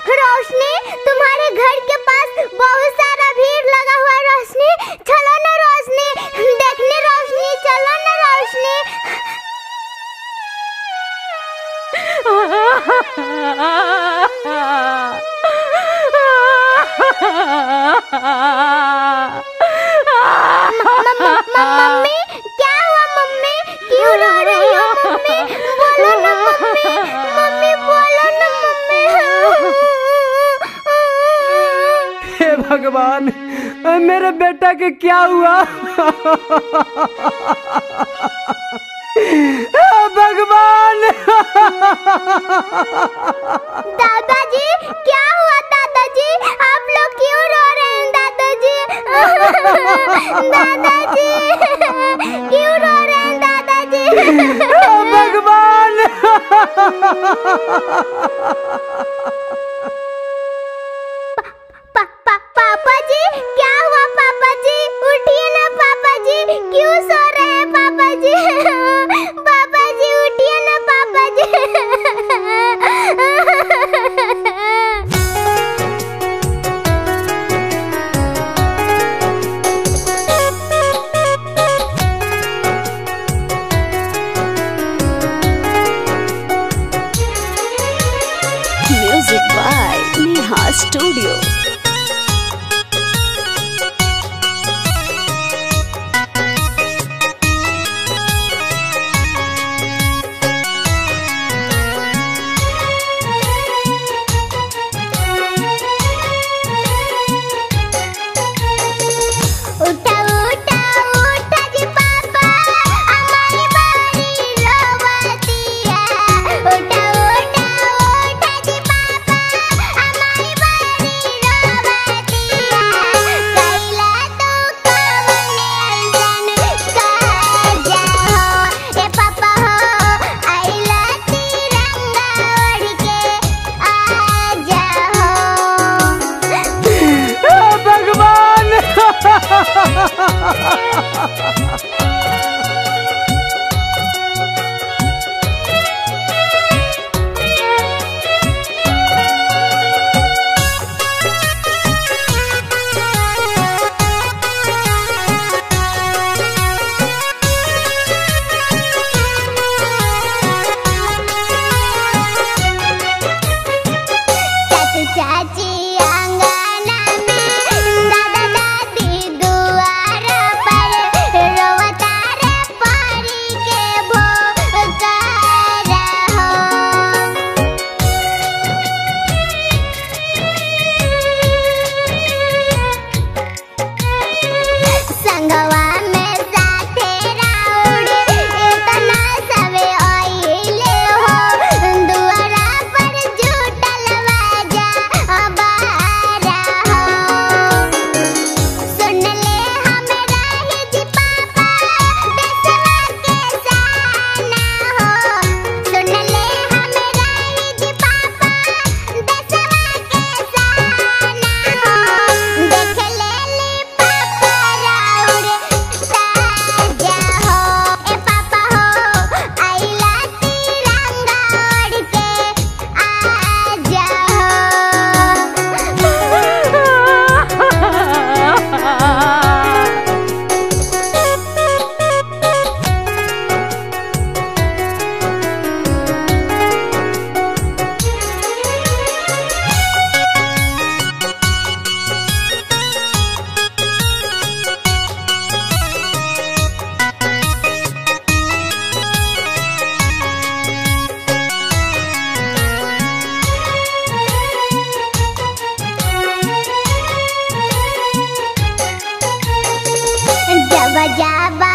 रोशनी, तुम्हारे घर के पास बहुत सारा भीड़ लगा हुआ है। रोशनी, चलो ना रोशनी, देखने रोशनी, चलो ना रोशनी। मम्मी, क्या हुआ मम्मी? क्यों रो रही हो मम्मी? बोलो ना मम्मी, मम्मी बोलो ना मम्मी। हे भगवान, मेरे बेटा के क्या हुआ? भगवान। दादाजी, क्या हुआ दादाजी? आप लोग क्यों रो रहे हैं दादाजी? दादाजी, क्यों रो रहे हैं दादाजी? भगवान। पापा जी, क्या हुआ पापा जी? उठिए ना पापा जी, क्यों सो रहे हैं पापा जी? पापा जी उठिए ना पापा जी। Music by Neha Studio. उठा उठा उठा जी पापा, हमारी बारी रोवतिया। उठा उठा उठा जी पापा, हमारी बारी रोवतिया। कैला तो कवने अइसन काजा हो, ए पापा हो, आइला तिरंगा ओढ़ के आजा हो। भगवान। चाची चाची आंगना में, दादा दादी दुआर पर, रोवता रे परी के भोकारा हो। संगवा में साथे राउड, इतना सवे आइले हो। दुआरा पर जुटल बाजा बारा हो। सुन ले हमरा हिज पापा, देशवा के साना हो। सुन ले हमरा हिज पापा, देशवा के साना हो। देख ले पापा राउर ताजा हो, ए पापा हो, आइला तिरंगा ओढ़ के आजा हो। जब जाबा